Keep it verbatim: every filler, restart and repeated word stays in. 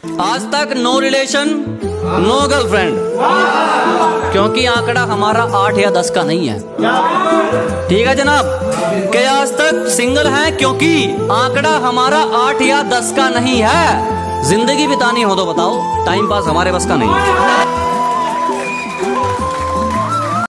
आज तक no relation no girlfriend, क्योंकि आंकड़ा हमारा आठ या दस का नहीं है। ठीक है जनाब, कि आज तक सिंगल हैं क्योंकि आंकड़ा हमारा आठ या दस का नहीं है। जिंदगी बितानी हो तो बताओ, टाइम पास हमारे बस का नहीं है।